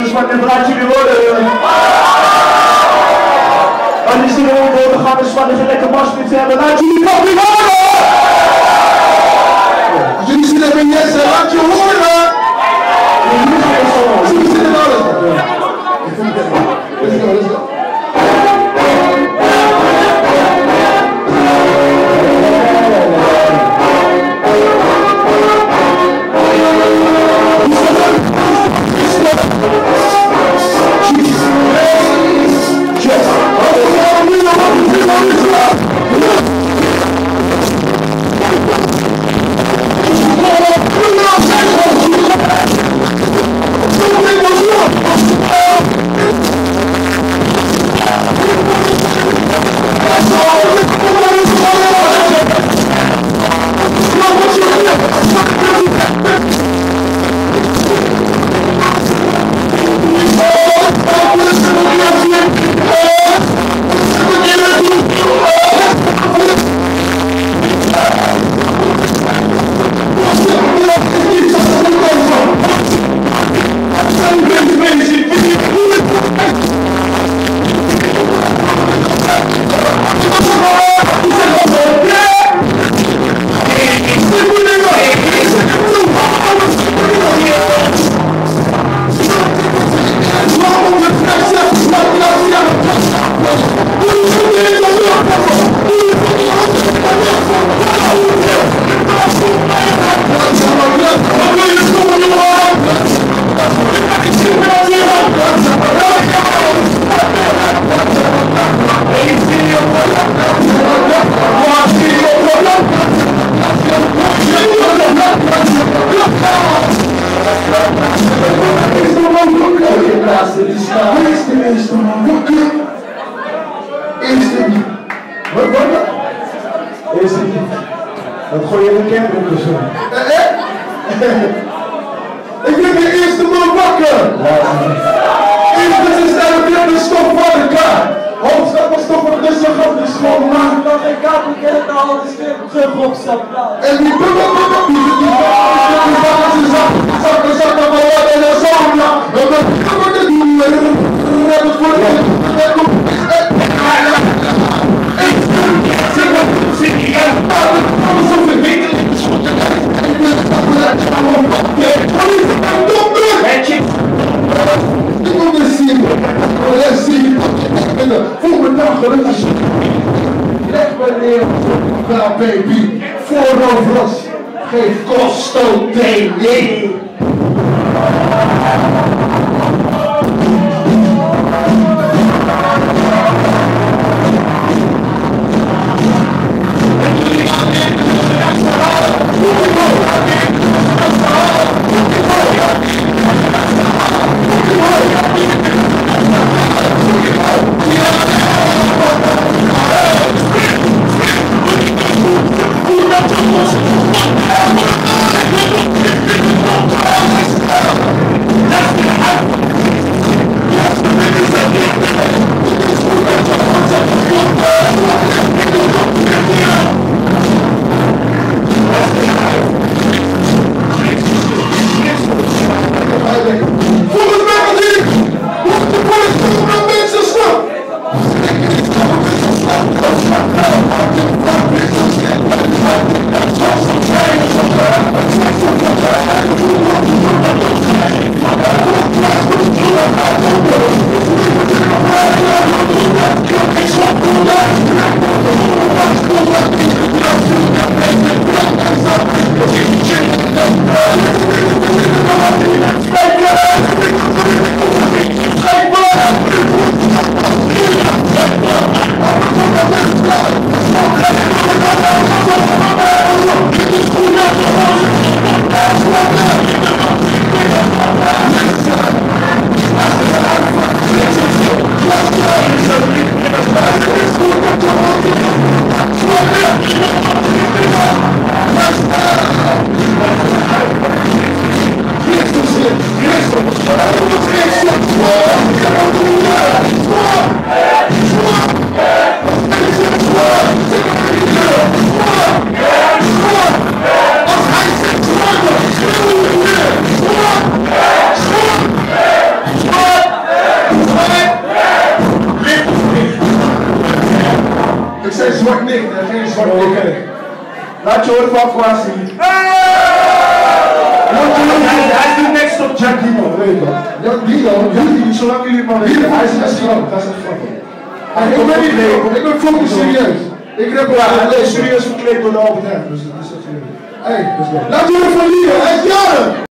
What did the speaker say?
dus van de laat jullie horen. En die zullen we worden gaan, dus van een lekker maspit hebben. Laat jullie fucking horen! Jullie zitten bij Jesse, laat je horen! Jullie zitten alles. Let's go, let's go. Dat gooi je in de camping of zo. Ik ben de eerste man wakker! Eerste is daar op de stof van de kaart. Hoofdstad was toch een rustig op de school, maar dan geen kaart, ik ken het al, dus weer terug op stap. En die zakken van wat en dan zo lang. En wat doen we? Hebben voor nou baby, voorover geef kosto tv. Let's licht en geen zwart licht. Laat je horen van Kwasi. Hij is nu next op Jack Dino, weet je wel. Jack Dino, zolang jullie maar weten, hij is echt grappig. Hij is echt grappig. Ik ben fucking serieus. Ik heb hij is serieus verkleed door de Albert Heijn. Hey, laat je ervan liegen, hij is jaren!